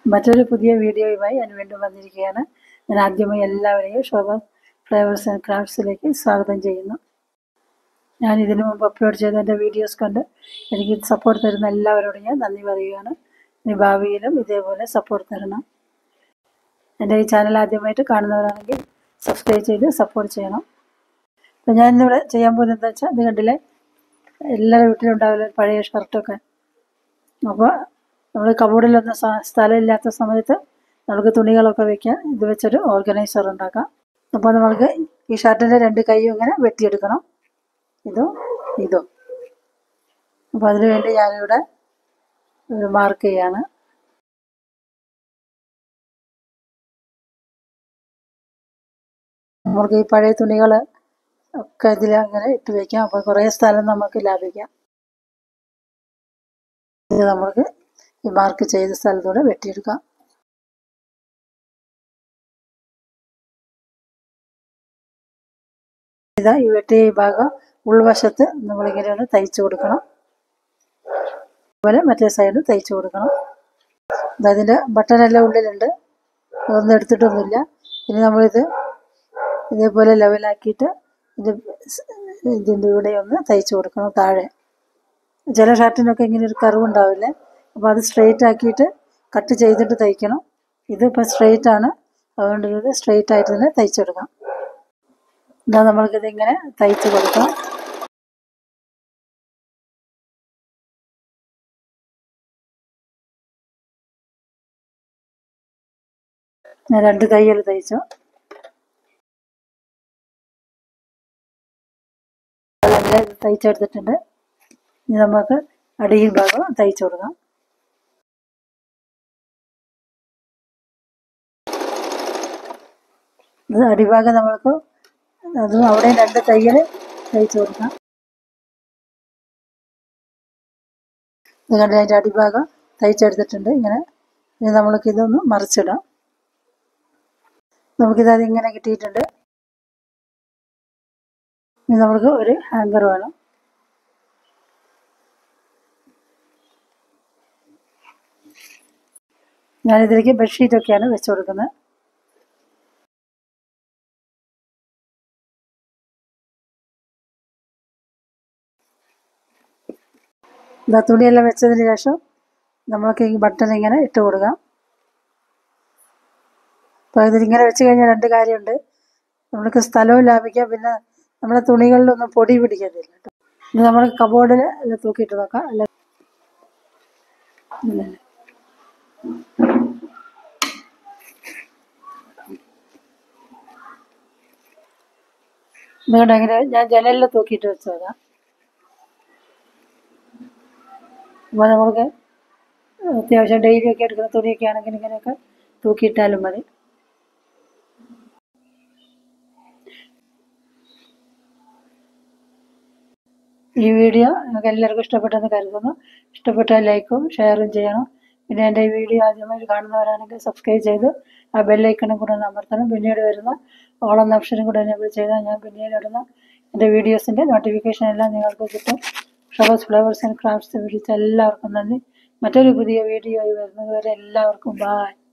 മറ്റൊരു പുതിയ വീഡിയോയുമായി ഞാൻ വീണ്ടും വന്നിരിക്കുകയാണ്. ഞാൻ ആദ്യമായി എല്ലാവരെയും ശോഭ ഫ്ലേവേഴ്സ് ആൻഡ് ക്രാഫ്റ്റ്സിലേക്ക് സ്വാഗതം ചെയ്യുന്നു. ഞാൻ ഇതിനു മുമ്പ് അപ്ലോഡ് ചെയ്ത എൻ്റെ വീഡിയോസ് കണ്ട് എനിക്ക് സപ്പോർട്ട് തരുന്ന എല്ലാവരോടും ഞാൻ നന്ദി പറയുകയാണ്. ഇനി ഭാവിയിലും ഇതേപോലെ സപ്പോർട്ട് തരണം. എൻ്റെ ഈ ചാനൽ ആദ്യമായിട്ട് കാണുന്നവരാണെങ്കിൽ സബ്സ്ക്രൈബ് ചെയ്ത് സപ്പോർട്ട് ചെയ്യണം. അപ്പം ഞാൻ ഇന്നിവിടെ ചെയ്യാൻ പോകുന്നത് എന്താ വെച്ചാൽ, ഇത് കണ്ടില്ലേ, എല്ലാവരുടെ വീട്ടിലുണ്ടാവില്ല പഴയ ഷർട്ടൊക്കെ. അപ്പോൾ നമ്മൾ കബോർഡിലൊന്നും സ്ഥലമില്ലാത്ത സമയത്ത് നമുക്ക് തുണികളൊക്കെ വെക്കാൻ ഇത് വെച്ചൊരു ഓർഗനൈസർ ഉണ്ടാക്കാം. അപ്പോൾ നമ്മൾക്ക് ഈ ഷർട്ടിൻ്റെ രണ്ട് കൈയും ഇങ്ങനെ വെട്ടിയെടുക്കണം, ഇതും. അപ്പോൾ അതിനു വേണ്ടി ഞാനിവിടെ ഒരു മാർക്ക് ചെയ്യാണ്. നമുക്ക് ഈ പഴയ തുണികൾ ഒക്കെ ഇതിൽ അങ്ങനെ ഇട്ട് വയ്ക്കാം. അപ്പോൾ കുറേ സ്ഥലം നമുക്ക് ലാഭിക്കാം. ഇത് നമുക്ക് ഈ മാർക്ക് ചെയ്ത സ്ഥലത്തൂടെ വെട്ടിയെടുക്കാം. ഇതാ ഈ വെട്ടിയ ഈ ഭാഗം ഉൾവശത്ത് നമ്മളിങ്ങനെ ഒന്ന് തയ്ച്ചു കൊടുക്കണം. അതുപോലെ മറ്റേ സൈഡ് തയ്ച്ചു കൊടുക്കണം. അതിൻ്റെ ബട്ടണെല്ലാം ഉള്ളിലുണ്ട്, ഒന്നും എടുത്തിട്ടൊന്നുമില്ല. ഇനി നമ്മളിത് ഇതേപോലെ ലെവലാക്കിയിട്ട് ഇതിൻ്റെ ഇവിടെ ഒന്ന് തയ്ച്ചു കൊടുക്കണം താഴെ. ചില ഷർട്ടിനൊക്കെ ഇങ്ങനെ ഒരു കർവുണ്ടാവില്ലേ, അപ്പോൾ അത് സ്ട്രെയിറ്റ് ആക്കിയിട്ട് കട്ട് ചെയ്തിട്ട് തയ്ക്കണം. ഇതിപ്പോൾ സ്ട്രെയിറ്റ് ആണ്, അതുകൊണ്ട് ഇത് സ്ട്രെയിറ്റ് ആയിട്ട് തന്നെ തയ്ച്ചെടുക്കാം. ഇതാ നമ്മൾക്കിതിങ്ങനെ തയ്ച്ച് കൊടുക്കാം. ഞാൻ രണ്ട് കൈയിൽ തയ്ച്ചു. അങ്ങനെ തയ്ച്ചെടുത്തിട്ടുണ്ട്. ഇനി നമുക്ക് അടിയിൽ ഭാഗം തയ്ച്ചു കൊടുക്കാം. ഇത് അടിഭാഗം നമ്മൾക്ക് അതും അവിടെ രണ്ട് തയ്യൽ തയ്ച്ചു കൊടുക്കാം. ഇത് കണ്ട് അതിൻ്റെ അടിഭാഗം തയ്ച്ചെടുത്തിട്ടുണ്ട്. ഇങ്ങനെ ഇനി നമ്മൾക്കിതൊന്ന് മറിച്ചിടാം. നമുക്കിതിങ്ങനെ കിട്ടിയിട്ടുണ്ട്. ഇനി നമുക്ക് ഒരു ഹാങ്കർ വേണം. ഞാനിതിലേക്ക് ബെഡ്ഷീറ്റൊക്കെയാണ് വെച്ച് കൊടുക്കുന്നത്. ഇതാ തുണിയെല്ലാം വെച്ചതിന് ശേഷം നമ്മൾക്ക് ഈ ബട്ടൺ ഇങ്ങനെ ഇട്ട് കൊടുക്കാം. അപ്പോൾ ഇതിങ്ങനെ വെച്ച് കഴിഞ്ഞാൽ രണ്ട് കാര്യമുണ്ട്. നമ്മൾക്ക് സ്ഥലവും ലാഭിക്കാം, പിന്നെ നമ്മുടെ തുണികളിലൊന്നും പൊടി പിടിക്കത്തില്ല കേട്ടോ. ഇത് നമ്മൾ കബോർഡിൽ എല്ലാം തൂക്കിയിട്ട് നോക്കാം. അല്ല ഇതുകൊണ്ട് എങ്ങനെ ഞാൻ ജനലിൽ തൂക്കിയിട്ട് വെച്ചതാണ്. അപ്പോൾ നമ്മൾക്ക് അത്യാവശ്യം ഡെയിലിയൊക്കെ എടുക്കുന്ന തുണിയൊക്കെ ആണെങ്കിൽ ഇങ്ങനെയൊക്കെ തൂക്കിയിട്ടാലും മതി. ഈ വീഡിയോ നിങ്ങൾക്ക് എല്ലാവർക്കും ഇഷ്ടപ്പെട്ടെന്ന് കരുതുന്നു. ഇഷ്ടപ്പെട്ടാൽ ലൈക്കും ഷെയറും ചെയ്യണം. പിന്നെ എൻ്റെ ഈ വീഡിയോ ആദ്യമായി കാണുന്നവരാണെങ്കിൽ സബ്സ്ക്രൈബ് ചെയ്ത് ആ ബെല്ലൈക്കണും കൂടെ ഒന്ന് അമർത്തണം. പിന്നീട് വരുന്ന ഓൾ എന്ന ഓപ്ഷനും കൂടെ എനേബിൾ ചെയ്താൽ ഞാൻ പിന്നീട് ഇടുന്ന എൻ്റെ വീഡിയോസിൻ്റെ നോട്ടിഫിക്കേഷൻ എല്ലാം നിങ്ങൾക്ക് കിട്ടും. ഷോബാസ് ഫ്ലവേഴ്സ് ആൻഡ് ക്രാഫ്റ്റ്സ് വിളിച്ച എല്ലാവർക്കും നന്ദി. മറ്റൊരു പുതിയ വീഡിയോ ആയി വരുന്നത് വരെ എല്ലാവർക്കും ബൈ.